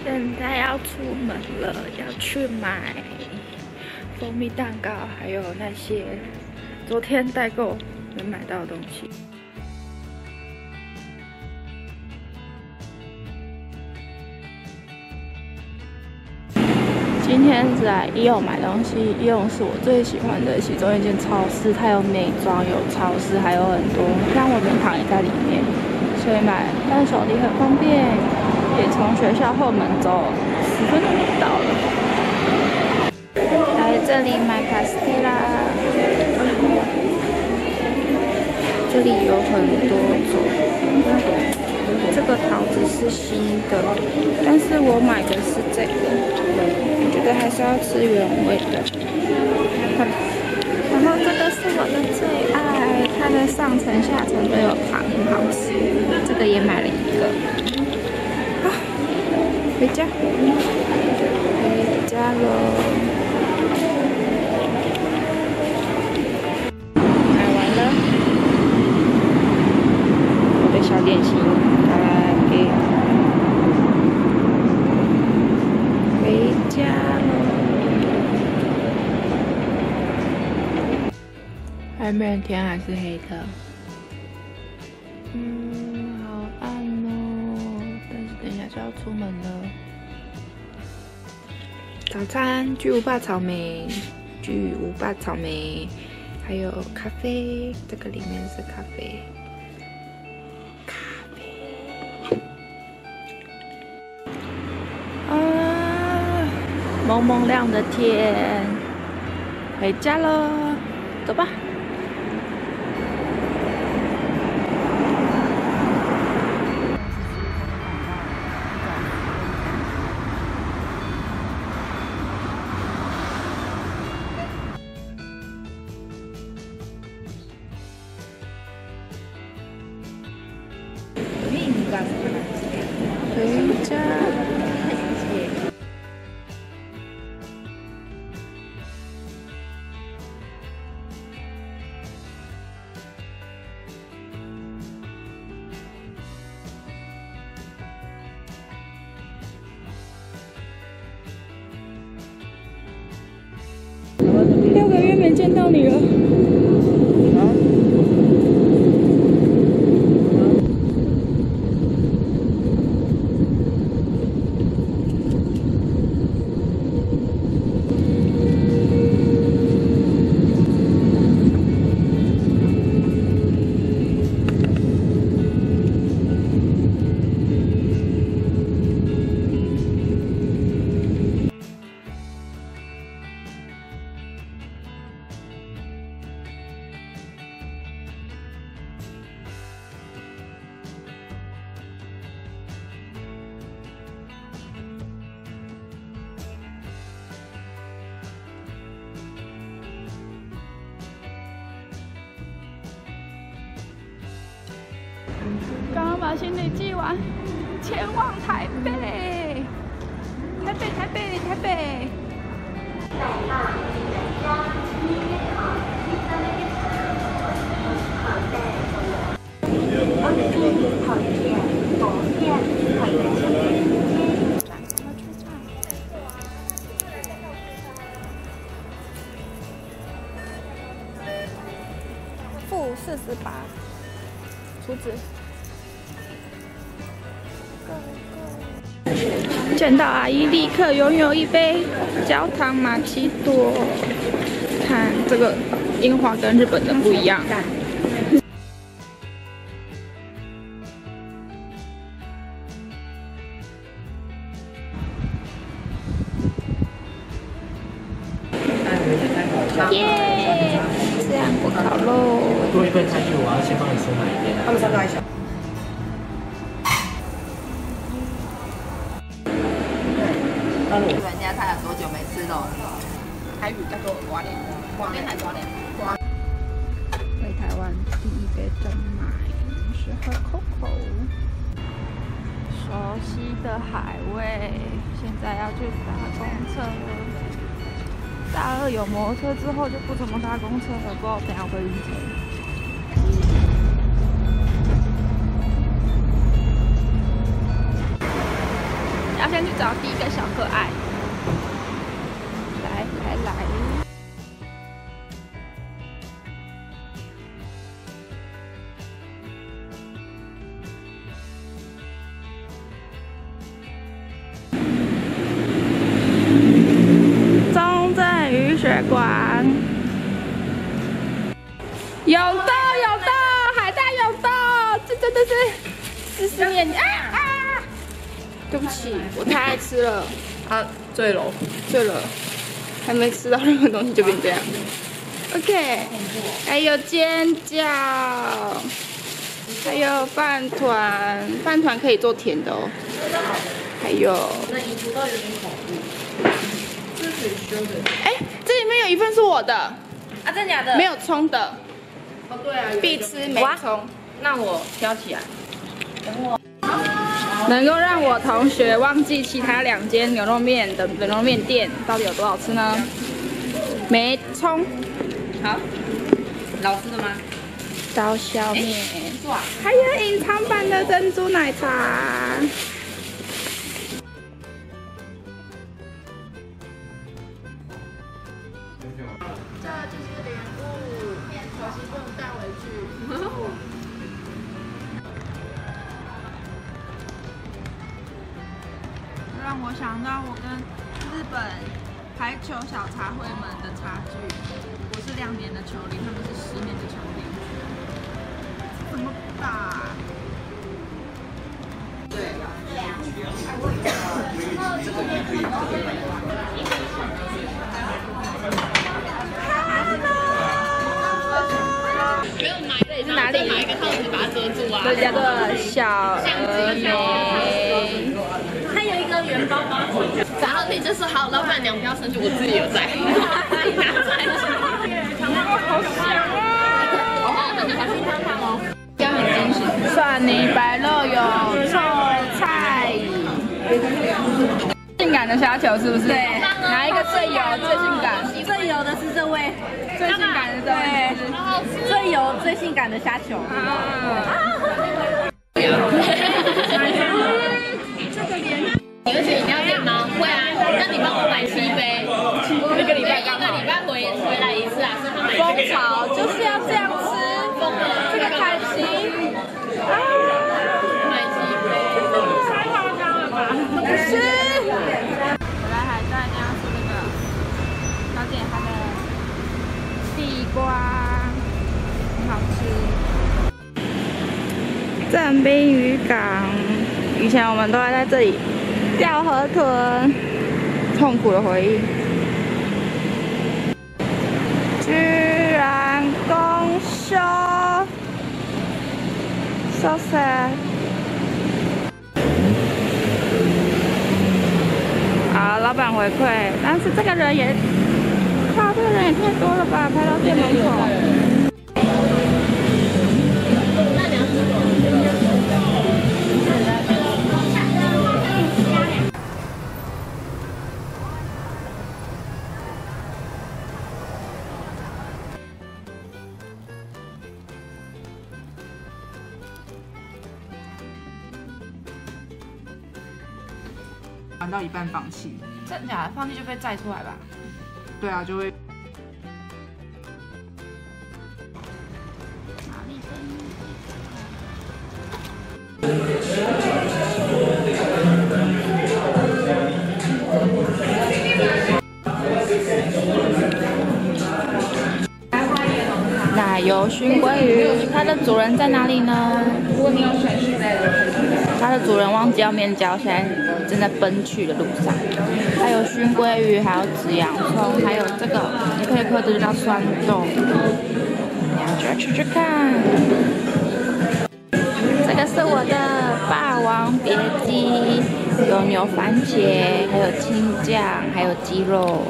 现在要出门了，要去买蜂蜜蛋糕，还有那些昨天代购没买到的东西。今天是来伊勇买东西，伊勇是我最喜欢的其中一间超市，它有美妆，有超市，还有很多像我名堂也在里面，所以买伴手礼很方便，也从学校后门走10分钟就到了。来这里买卡斯蒂拉，这里有很多种。这个桃子是新的，但是我买的是这个，我觉得还是要吃原味的。然后这个是我的最爱，它的上层下层都有糖，很好吃。这个也买了一个。好，回家，回家喽。买完了，我的小点心。回家了，外面天还是黑的，好暗哦。但是等一下就要出门了。早餐巨无霸草莓，巨无霸草莓，还有咖啡，这个里面是咖啡。蒙蒙亮的天，回家了，走吧。回家。6个月没见到你了。刚刚把行李寄完，前往台北。台北。负48，储值。见到阿姨，立刻拥有一杯焦糖玛奇朵。看这个樱花跟日本的不一样。耶！吃韩国烤肉。 多一份餐具，我要先帮你收买一遍。他们3个还小。 人家才有多久没吃肉？台语叫做瓜脸，瓜脸还是瓜脸？ 回台湾第一杯珍奶是喝 Coco， 熟悉的海味。现在要去搭公车了。大2有摩托车之后就不怎么搭公车了，不知道等下会晕车。要先去找第一个小可爱。来。中正雨水馆，有的，海带有的，这面啊！对不起，我太爱吃了， 醉了， 还没吃到任何东西就变这样。OK， 还有煎饺，还有饭团可以做甜的哦。还有， 那衣服都有点恐怖。这是可以修的。 哎，这里面有一份是我的， 啊，真的假的？ 没有葱的。 哦，对啊， 必吃没葱。 那我挑起来。等我。 能够让我同学忘记其他2间牛肉面的冷肉面店到底有多好吃呢？没葱。 好，老师的吗？ 刀削面， 哇， 还有隐藏版的珍珠奶茶。这就是礼物，可惜不能带回去。让我想到我跟日本排球小茶会们的差距。我是2年的球龄，他们是10年的球龄，怎么打？是哪里？ 拿一个套子把它遮住啊。 这叫做小峨眉。 它有一个元宝包，然后你就说好，老板娘不要生气，我自己有在。自己拿出来吃。 好香啊！ 小心烫烫哦。 这样很惊喜。蒜泥白肉有臭菜。性感的虾球是不是？对。哪一个最油、最性感？ 最油的是这位。 最性感的这位。 最油、最性感的虾球。你会选饮料店吗？会啊，那你帮我买7杯，一个礼拜回来一次啊，是他买风潮就是要这样吃，这个开心啊！ 买7杯，太夸张了吧？ 吃，我来海带一定要吃这个，了解它的地瓜，很好吃。正滨渔港，以前我们都还在这里钓河豚，痛苦的回忆。居然公休 ，so sad。好，老板回馈，但是这个人也，靠，这个人也太多了吧，排到店门口。 玩到一半放弃， 真假的？放弃就被载出来吧？ 对啊，就会。 奶油熏鲑鱼，它的主人在哪里呢？ 如果你有选续带的， 它的主人忘记要面交，现在正在奔去的路上。还有熏鲑鱼，还有紫洋葱，还有这个你可以喝的就叫酸豆，你要就要吃吃看。这个是我的霸王别姬，有牛番茄，还有青酱，还有鸡肉。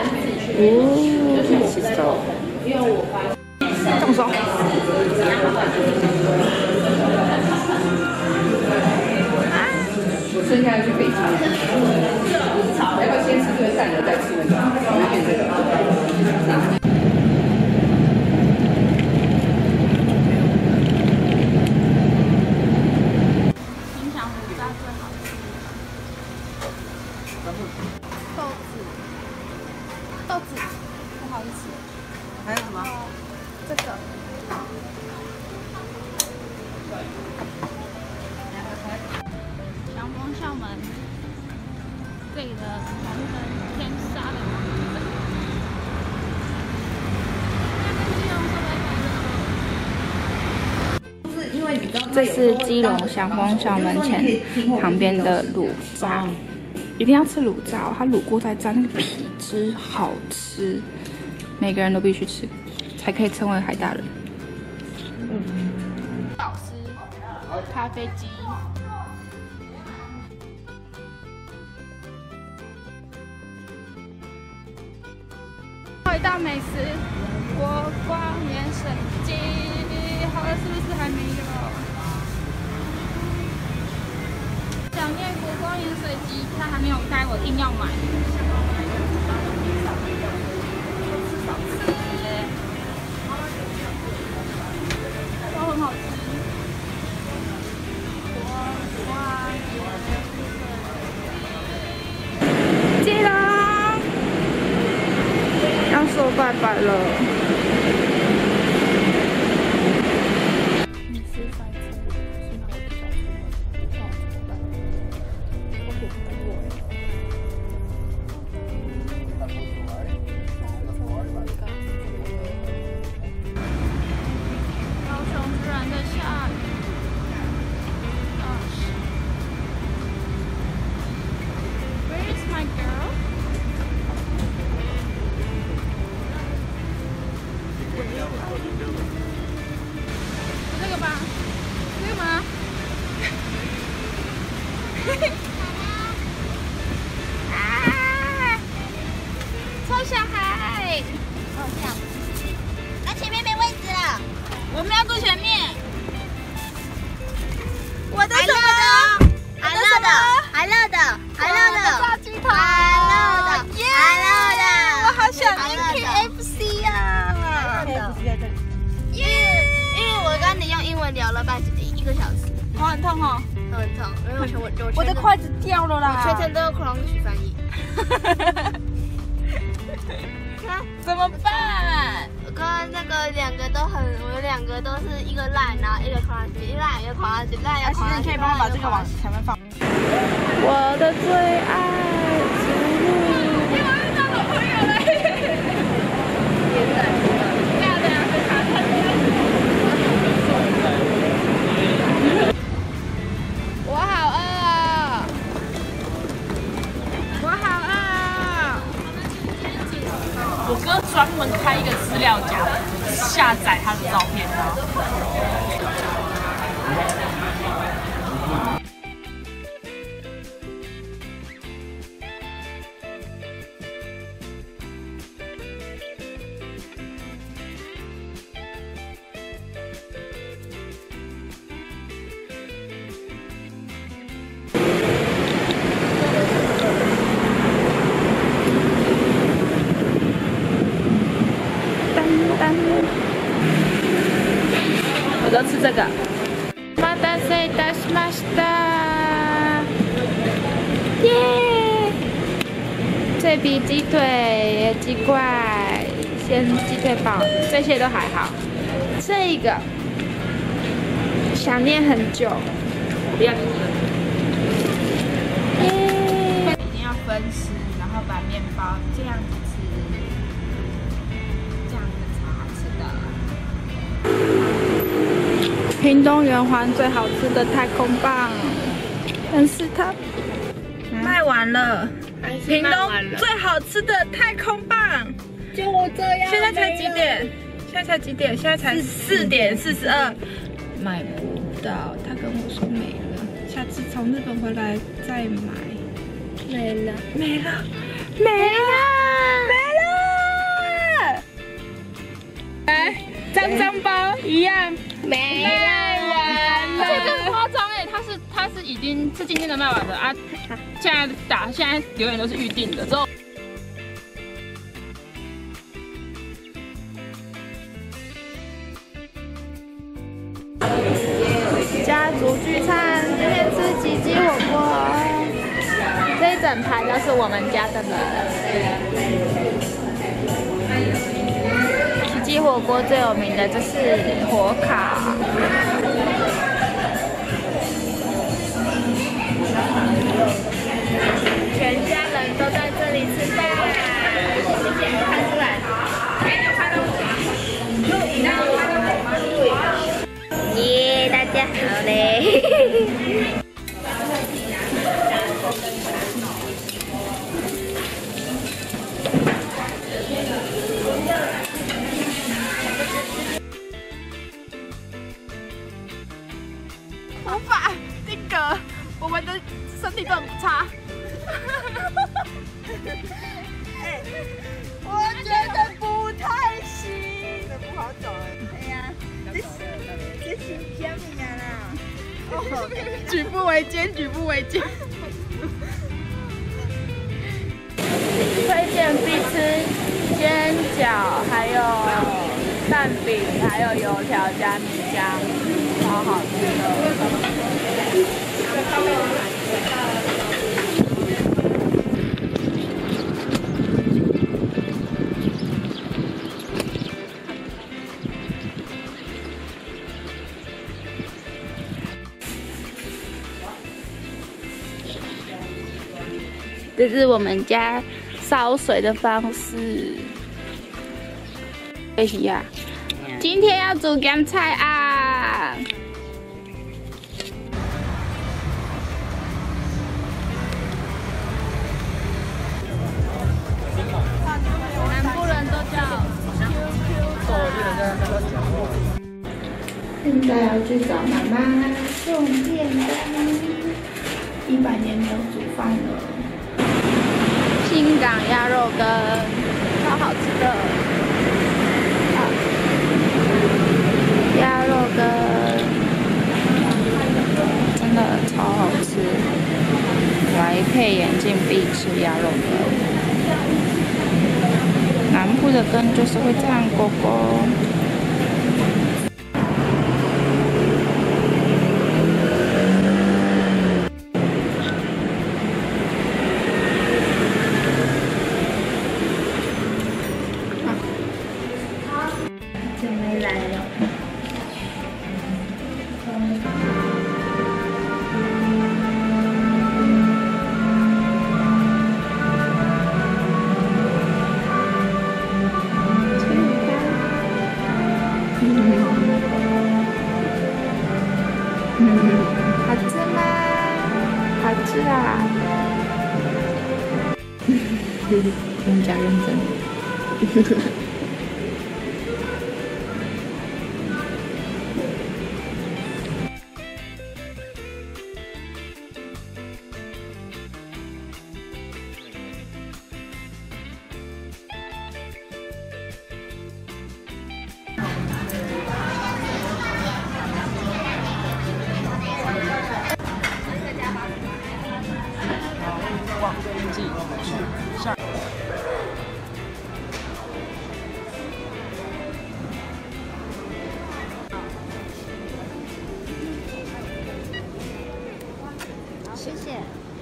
哦，吃手。动手。 剩下的去北京。要不要先吃这个蛋了，再吃那个？有点这个。 金强虎炸最好吃。 红门天杀的王子。 这是基隆祥丰校门前旁边的卤炸，一定要吃卤炸，它卤过再炸，那个皮汁好吃，每个人都必须吃，才可以称为海大人。 老师，咖啡机。 一道美食，国光盐水鸡，好了，是不是还没有？想念国光盐水鸡，它还没有开，我硬要买。都很好吃。国光盐水鸡，记得。要说拜拜了。你是塞车，幸好我比较出门，那我怎么办？我不等我。高雄居然在下雨。Where is my girl?这个吧，这个吗？啊！臭小孩！ 哦，这样。那前面没位置了。 我们要坐前面。我的什么？还热的，还热的，还热的， 炸鸡腿， 还热的，还热的。 我好想念 KFC 呀！ 因为我跟你用英文聊了1个小时， 头很痛哦， 头很痛，因为我的筷子掉了啦， 我全程都用口语翻译。 怎么办？ 我刚刚那个我们两个都是一个烂，然后一个口语，一个烂一个口语，烂一个口语。 你可以帮我把这个往前面放。我的最爱之路。你马上找我朋友嘞。我好饿啊！我好饿啊！ 我哥专门开一个资料夹，下载他的照片。 我都吃这个。马达塞达西马西达，耶！脆皮鸡腿、鸡块、鲜鸡腿堡，这些都还好。这个想念很久，不要耶！一定要分食，然后把面包这样子吃，这样子超好吃的。屏东圆环最好吃的太空棒，但是它卖完了。屏东最好吃的太空棒， 就我这样。 现在才几点？现在才几点？现在才4点42，买不到。他跟我说没了，下次从日本回来再买。 没了， 没了，没了，没了！来，脏脏包一样。 没卖完了， 而且这很夸张哎，它是已经是今天的卖完的啊，现在留言都是预定的，之后。 家族聚餐，今天吃鸡鸡火锅，这一整排都是我们家的人。鸡火锅最有名的就是火烤，全家人都家好嘞。 无法定格，我们的身体都很差。我觉得不太行，不好走哎呀，这是偏命啊啦！举步维艰，举步维艰。 推荐必吃煎饺，还有蛋饼，还有油条加米浆，超好吃的。这是我们家烧水的方式。哎呀，今天要煮咸菜啊！南部人都叫 QQ 现在要去找妈妈送便当，100年没有煮饭了。新港鸭肉羹，超好吃的。鸭肉羹真的超好吃，来配眼镜必吃鸭肉羹。南部的羹就是会这样勾勾。好吃吗？好吃啊！人家认真。 谢谢。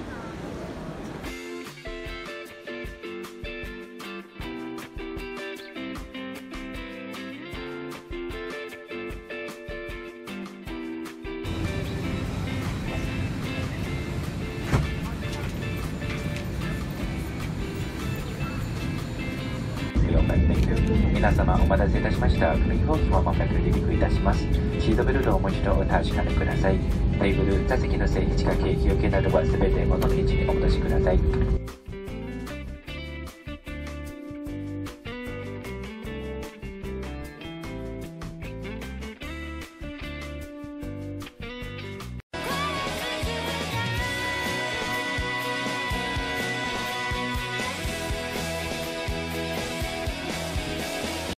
皆様お待たせいたしました。組飛行機もまもなく離陸いたします。シートベルトをもう一度お確かめください。テーブル、座席の整理仕掛け、日よけなどはすべて元の位置にお戻しください。